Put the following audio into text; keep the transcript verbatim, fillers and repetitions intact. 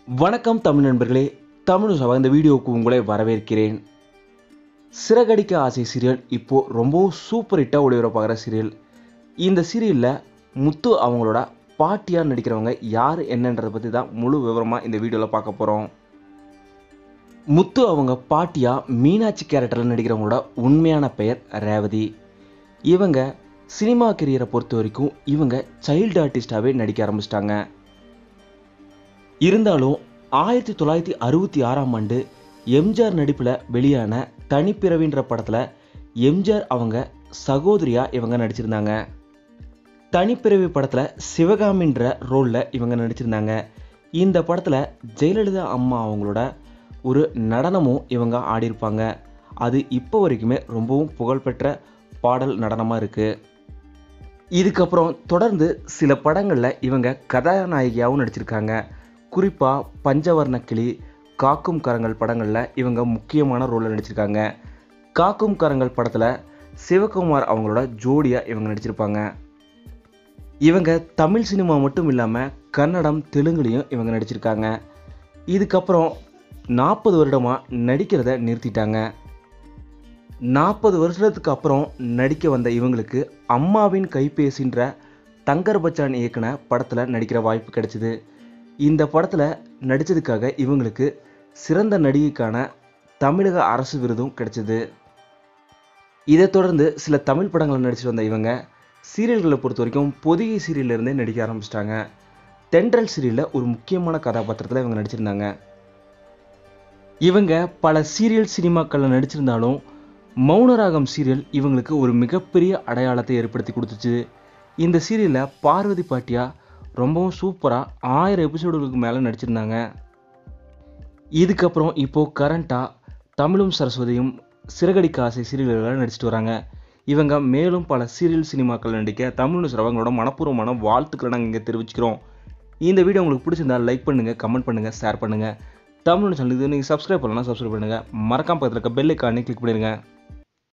வணக்கம் தமிழ் நண்பர்களே, தமிழ் சபா இந்த வீடியோவுக்கு உங்களை வரவேற்கிறேன். சிறகடிக்க ஆசை சீரியல் இப்போது ரொம்பவும் சூப்பர் ஹிட்டாக ஒளிபரப்பாகிற சீரியல். இந்த சீரியலில் முத்து அவங்களோட பாட்டியாக நடிக்கிறவங்க யார் என்னன்றதை பற்றி தான் முழு விவரமாக இந்த வீடியோவில் பார்க்க போகிறோம். முத்து அவங்க பாட்டியாக மீனாட்சி கேரக்டரில் நடிக்கிறவங்களோட உண்மையான பெயர் ரேவதி. இவங்க சினிமா கெரியரை பொறுத்த வரைக்கும் இவங்க சைல்டு ஆர்டிஸ்டாகவே நடிக்க ஆரம்பிச்சிட்டாங்க. இருந்தாலும் ஆயிரத்தி தொள்ளாயிரத்தி அறுபத்தி ஆறாம் ஆண்டு எம்ஜிஆர் நடிப்பில் வெளியான தனிப்பிறவின்ற படத்தில் எம்ஜிஆர் அவங்க சகோதரியாக இவங்க நடிச்சிருந்தாங்க. தனிப்பிறவி படத்தில் சிவகாமின்ற ரோலில் இவங்க நடிச்சிருந்தாங்க. இந்த படத்தில் ஜெயலலிதா அம்மா அவங்களோட ஒரு நடனமும் இவங்க ஆடியிருப்பாங்க. அது இப்போ வரைக்குமே ரொம்பவும் புகழ்பெற்ற பாடல் நடனமாக இருக்குது. இதுக்கப்புறம் தொடர்ந்து சில படங்களில் இவங்க கதாநாயகியாகவும் நடிச்சிருக்காங்க. குறிப்பாக பஞ்சவர்ண கிளி, காக்கும் கரங்கள் படங்களில் இவங்க முக்கியமான ரோலில் நடிச்சிருக்காங்க. காக்கும் கரங்கள் படத்தில் சிவகுமார் அவங்களோட ஜோடியாக இவங்க நடிச்சிருப்பாங்க. இவங்க தமிழ் சினிமா மட்டும் இல்லாமல் கன்னடம், தெலுங்குலையும் இவங்க நடிச்சிருக்காங்க. இதுக்கப்புறம் நாற்பது வருடமாக நடிக்கிறத நிறுத்திட்டாங்க. நாற்பது வருஷத்துக்கு அப்புறம் நடிக்க வந்த இவங்களுக்கு அம்மாவின் கைபேசின்ற தங்கர் பச்சான் இயக்குன படத்தில் நடிக்கிற வாய்ப்பு கிடைச்சிது. இந்த படத்தில் நடித்ததுக்காக இவங்களுக்கு சிறந்த நடிகைக்கான தமிழக அரசு விருதும் கிடைச்சிது. இதை தொடர்ந்து சில தமிழ் படங்களில் நடிச்சிட்டு வந்த இவங்க சீரியல்களை பொறுத்த வரைக்கும் பொதிகை சீரியல்லேருந்தே நடிக்க ஆரம்பிச்சிட்டாங்க. தென்றல் சீரியலில் ஒரு முக்கியமான கதாபாத்திரத்தில் இவங்க நடிச்சிருந்தாங்க. இவங்க பல சீரியல் சினிமாக்களில் நடிச்சிருந்தாலும் மௌனராகம் சீரியல் இவங்களுக்கு ஒரு மிகப்பெரிய அடையாளத்தை ஏற்படுத்தி கொடுத்துச்சு. இந்த சீரியலில் பார்வதி பாட்டியா ரொம்பவும் சூப்பராக ஆயிரம் எபிசோடுகளுக்கு மேலே நடிச்சிருந்தாங்க. இதுக்கப்புறம் இப்போது கரண்ட்டாக தமிழும் சரஸ்வதியும் சிறகடிக்க ஆசை சீரியல்களில் நடிச்சிட்டு வராங்க. இவங்க மேலும் பல சீரியல் சினிமாக்கள் நடிக்க தமிழ் சிறவங்களோட மனப்பூர்வமான வாழ்த்துக்களை நாங்கள் இங்கே தெரிவிச்சுக்கிறோம். இந்த வீடியோ உங்களுக்கு பிடிச்சிருந்தால் லைக் பண்ணுங்கள், கமெண்ட் பண்ணுங்கள், ஷேர் பண்ணுங்கள். தமிழ் சேனலுக்கு நீங்கள் சப்ஸ்கிரைப் பண்ணலாம், சப்ஸ்கிரைப் பண்ணுங்கள். மறக்காம பக்கத்தில் இருக்க பெல் ஐக்கானை கிளிக் பண்ணிடுங்க.